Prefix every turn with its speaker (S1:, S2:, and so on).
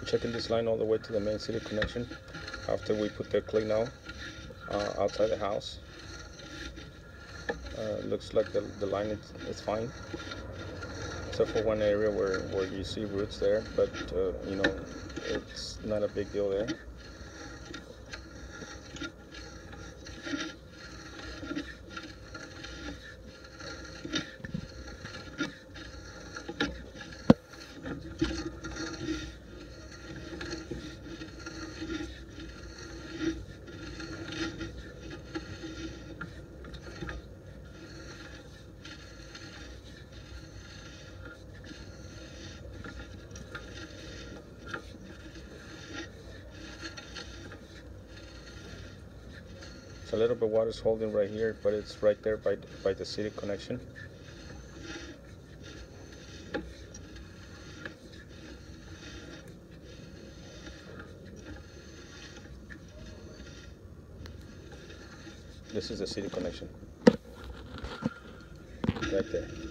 S1: checking this line all the way to the main city connection after we put the clean out outside the house. Looks like the line is fine, except for one area where you see roots there, but you know, it's not a big deal there. It's a little bit water is holding right here, but it's right there by the city connection. This is the city connection right there.